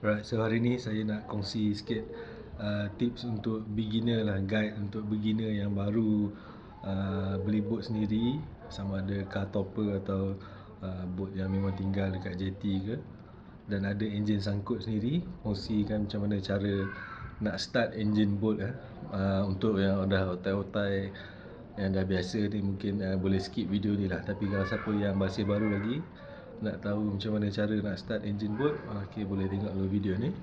Alright, so hari ni saya nak kongsi sikit tips untuk beginner lah, guide untuk beginner yang baru beli boat sendiri, sama ada car topper atau boat yang memang tinggal dekat jetty ke, dan ada enjin sangkut sendiri. Kongsikan macam mana cara nak start enjin boat untuk yang dah otai-otai, yang dah biasa ni mungkin boleh skip video ni lah. Tapi kalau siapa yang masih baru lagi nak tahu macam mana cara nak start engine boat, okay, boleh tengok dulu video ni.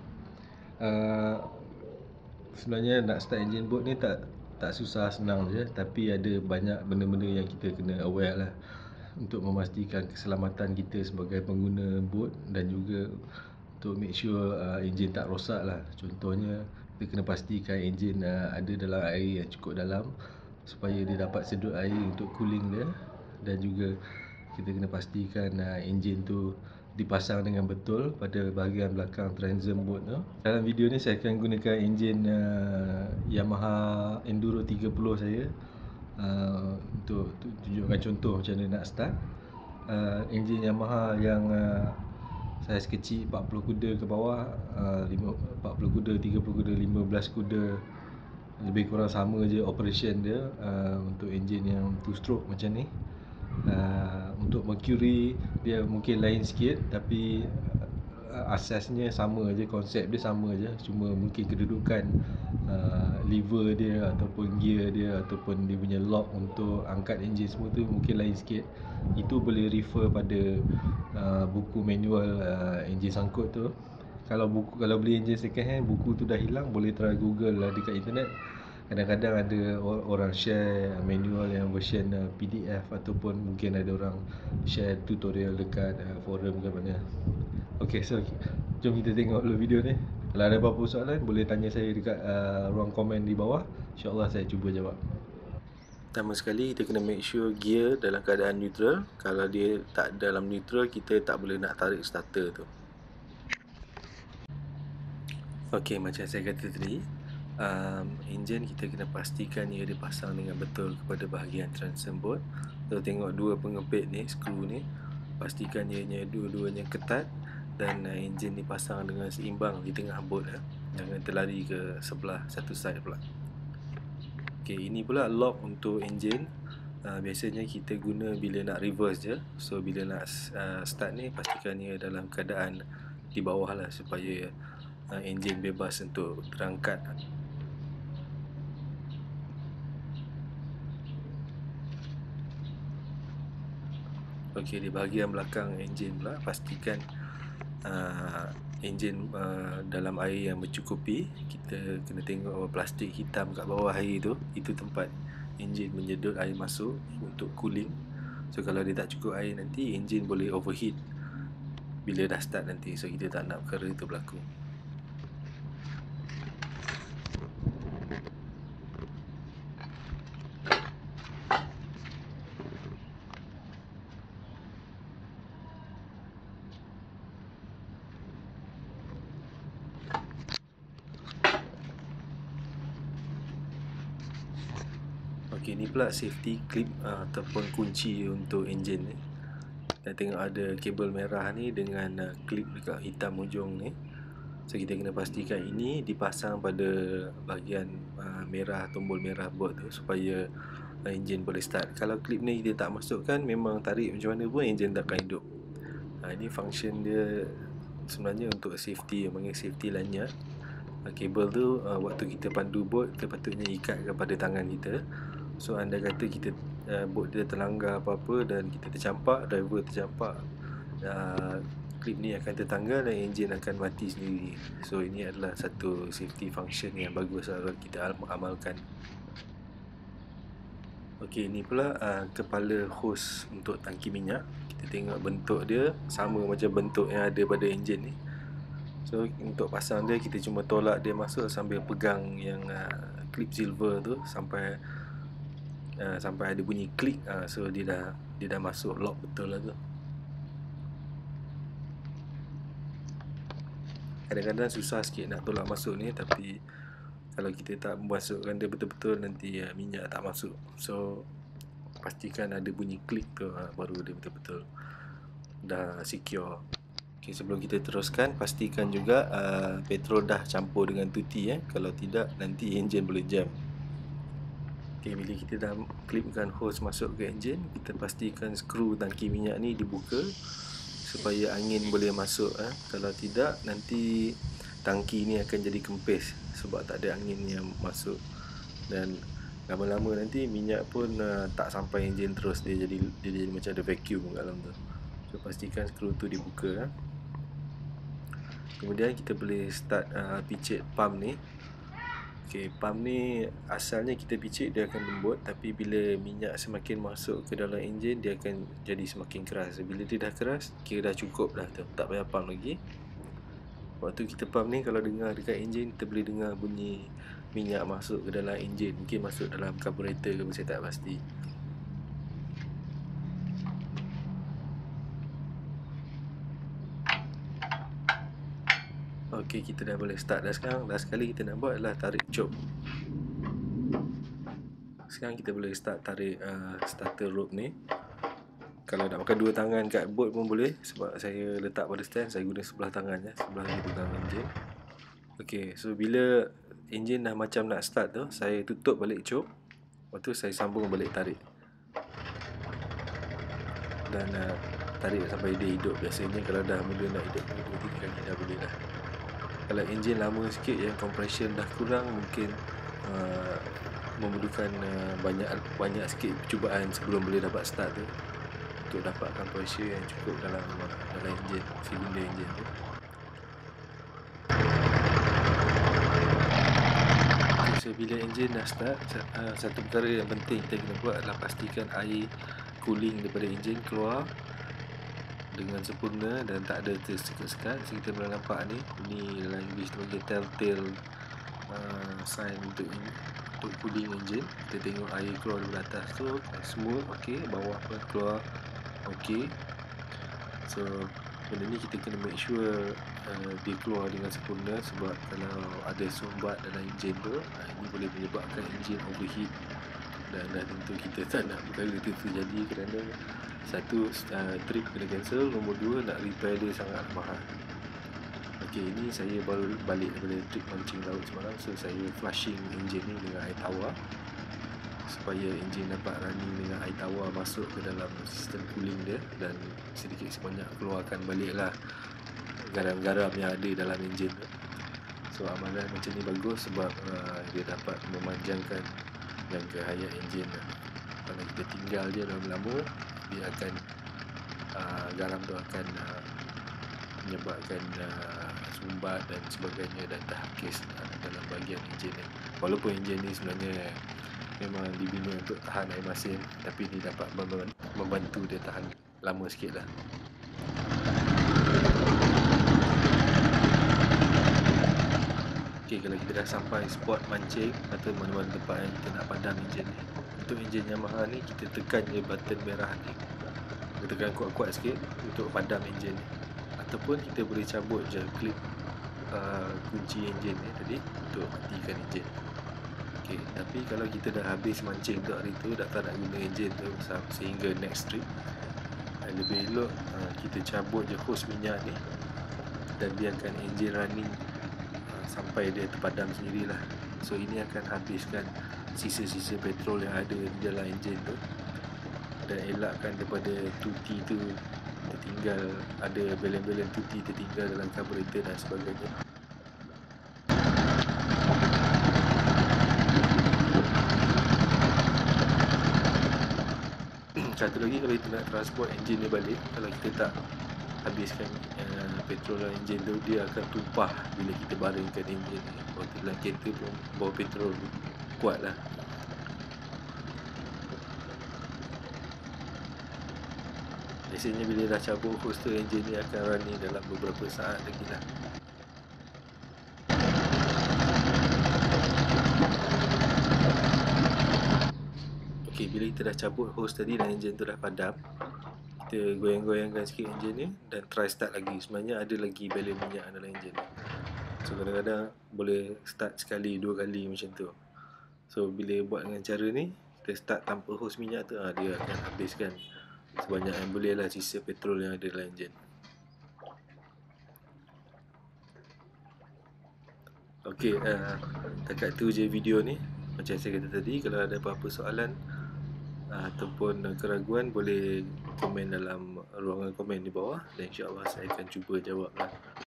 Sebenarnya nak start engine boat ni tak susah, senang je. Tapi ada banyak benda-benda yang kita kena aware lah, untuk memastikan keselamatan kita sebagai pengguna boat, dan juga untuk make sure enjin tak rosak lah. Contohnya, kita kena pastikan enjin ada dalam air yang cukup dalam, supaya dia dapat sedut air untuk cooling dia. Dan juga kita kena pastikan enjin tu dipasang dengan betul pada bahagian belakang transom boat tu. Dalam video ni saya akan gunakan enjin Yamaha Enduro 30 saya, untuk tunjukkan contoh macam mana nak start. Enjin Yamaha yang saiz kecil 40 kuda ke bawah, 40 kuda, 30 kuda, 15 kuda, lebih kurang sama je operation dia. Untuk enjin yang 2 stroke macam ni, untuk Mercury dia mungkin lain sikit, tapi asasnya sama je, konsep dia sama je. Cuma mungkin kedudukan lever dia ataupun gear dia ataupun dia punya lock untuk angkat enjin semua tu mungkin lain sikit. Itu boleh refer pada buku manual enjin sangkut tu. Kalau beli enjin second hand, buku tu dah hilang, boleh try Google lah dekat internet. Kadang-kadang ada orang share manual yang version PDF, ataupun mungkin ada orang share tutorial dekat forum ke mana. Ok, so jom kita tengok dulu video ni. Kalau ada apa-apa soalan, boleh tanya saya dekat ruang komen di bawah. InsyaAllah saya cuba jawab. Pertama sekali, kita kena make sure gear dalam keadaan neutral. Kalau dia tak dalam neutral, kita tak boleh nak tarik starter tu. Ok, macam saya kata tadi, enjin kita kena pastikan ia dipasang dengan betul kepada bahagian transom boat. So tengok dua pengepit ni, skru ni, pastikan ianya dua-duanya ketat, dan enjin dipasang dengan seimbang di tengah boat. Jangan terlari ke sebelah satu side pula. Ok, ini pula lock untuk enjin. Biasanya kita guna bila nak reverse je. So bila nak start ni, pastikan ia dalam keadaan di bawah lah, supaya enjin bebas untuk terangkat. Ok, di bahagian belakang enjin pula, pastikan enjin dalam air yang mencukupi. Kita kena tengok plastik hitam kat bawah air tu, itu tempat enjin menyedut air masuk untuk cooling. So kalau dia tak cukup air, nanti enjin boleh overheat bila dah start nanti. So kita tak nak perkara itu berlaku. Ok, ni pula safety clip ataupun kunci untuk enjin ni. Dan tengok ada kabel merah ni dengan klip dekat hitam ujung ni. So kita kena pastikan ini dipasang pada bahagian merah, tombol merah boat tu, supaya enjin boleh start. Kalau klip ni dia tak masukkan, memang tarik macam mana pun enjin takkan hidup. Ini function dia sebenarnya untuk safety, panggil safety lanyard. Kabel tu waktu kita pandu boat, kita patutnya ikat kepada tangan kita. So andai kata kita boat dia terlanggar apa-apa dan kita tercampak, driver tercampak, klip ni akan tertanggal dan enjin akan mati sendiri. So ini adalah satu safety function yang bagus kalau kita amalkan. Ok, ni pula kepala hose untuk tangki minyak. Kita tengok bentuk dia sama macam bentuk yang ada pada enjin ni. So untuk pasang dia, kita cuma tolak dia masuk sambil pegang yang klip silver tu sampai ada bunyi klik. So dia dah masuk lock betul lah tu. Kadang-kadang susah sikit nak tolak masuk ni, tapi kalau kita tak masukkan dia betul-betul, nanti minyak tak masuk. So pastikan ada bunyi klik tu, baru dia betul-betul dah secure. Okay, sebelum kita teruskan, pastikan juga petrol dah campur dengan tuti Kalau tidak, nanti enjin boleh jam. Okay, bila kita dah klipkan hose masuk ke enjin, kita pastikan skru tangki minyak ni dibuka supaya angin boleh masuk. Kalau tidak, nanti tangki ni akan jadi kempis sebab tak ada angin yang masuk. Dan lama-lama nanti minyak pun tak sampai enjin terus, dia jadi macam ada vacuum kat dalam tu. So pastikan skru tu dibuka. Kemudian kita boleh start picit pump ni. Okay, pump ni asalnya kita picit dia akan lembut, tapi bila minyak semakin masuk ke dalam enjin, dia akan jadi semakin keras. Bila dia dah keras, kira dah cukup dah, tak payah pump lagi. Waktu kita pump ni, kalau dengar dekat enjin, kita boleh dengar bunyi minyak masuk ke dalam enjin. Mungkin masuk dalam carburetor ke, saya tak pasti. Ok, kita dah boleh start dah sekarang. Last sekali kita nak buat adalah tarik choke. Sekarang kita boleh start tarik starter rope ni. Kalau nak pakai dua tangan kat boat pun boleh, sebab saya letak pada stand, saya guna sebelah tangan sebelah ni pegang enjin. Ok, so bila enjin dah macam nak start tu, saya tutup balik choke. Lepas tu saya sambung balik tarik. Dan tarik sampai dia hidup. Biasanya kalau dah mula nak hidup 2-3 kali dah boleh dah. Kalau enjin lama sikit yang compression dah kurang, mungkin memerlukan banyak sikit percubaan sebelum boleh dapat start tu, untuk dapatkan pressure yang cukup dalam enjin, silinder enjin tu. Okay, so bila enjin dah start, satu perkara yang penting kita kena buat adalah pastikan air cooling daripada enjin keluar dengan sempurna dan tak ada tersekat-sekat. So kita boleh nampak ni, ini dalam English sebagai telltale sign untuk cooling enjin. Kita tengok air keluar dari atas tu smooth, ok, bawah pun keluar ok. So benda ni kita kena make sure dia keluar dengan sempurna, sebab kalau ada sumbat dalam enjin tu, ini boleh menyebabkan enjin overheat, dan tentu kita tak nak perkara itu terjadi, kerana satu, trip kena cancel, nombor dua, nak repair dia sangat mahal. Ok, ini saya baru balik daripada trip mancing laut semalam, so saya flushing enjin ni dengan air tawar supaya enjin dapat running dengan air tawar masuk ke dalam sistem cooling dia, dan sedikit sebanyak keluarkan balik lah garam-garam yang ada dalam enjin tu. So amalan macam ni bagus sebab dia dapat memanjangkan jangka hayat enjin. Kalau kita tinggal je lama-lama, dia akan garam tu akan menyebabkan sumbat dan sebagainya, dan terhakis dalam bahagian enjin ni. Walaupun enjin ni sebenarnya memang dibina untuk tahan air masin, tapi dia dapat membantu dia tahan lama sikit lah. Ok, kalau kita dah sampai spot mancing atau mana-mana tempat yang kita nak padam enjin ni, untuk enjin Yamaha ni, kita tekan je button merah ni, kita tekan kuat-kuat sikit untuk padam enjin ni, ataupun kita boleh cabut je klip kunci enjin ni tadi untuk matikan enjin. Ok, tapi kalau kita dah habis mancing untuk hari tu, dah tak nak guna enjin tu sehingga next trip, lebih elok kita cabut je hose minyak ni dan biarkan enjin running sampai dia terpadam sendirilah. So ini akan habiskan sisa-sisa petrol yang ada di dalam enjin tu, dan elakkan daripada tuti tu tertinggal, ada belen-belen tuti tertinggal dalam carburetor dan sebagainya. Satu lagi, kalau kita nak transport enjin ni balik, kalau kita tak habiskan petrol dalam enjin tu, dia akan tumpah bila kita baringkan enjin ni. Waktu dalam kereta pun bawa petrol kuat lah. Biasanya bila dah cabut hose tu, enjin ni akan running dalam beberapa saat lagi lah. Ok, bila kita dah cabut hose tadi dan enjin tu dah padam, kita goyang-goyangkan sikit enjin ni dan try start lagi. Sebenarnya ada lagi belen minyak dalam enjin ni. So kadang-kadang boleh start sekali, dua kali macam tu. So bila buat dengan cara ni, kita start tanpa hose minyak tu, dia akan habiskan sebanyak yang boleh lah sisa petrol yang ada dalam enjin. Okey, setakat tu je video ni. Macam saya kata tadi, kalau ada apa-apa soalan ataupun keraguan, boleh komen dalam ruangan komen di bawah dan insya-Allah saya akan cuba jawablah.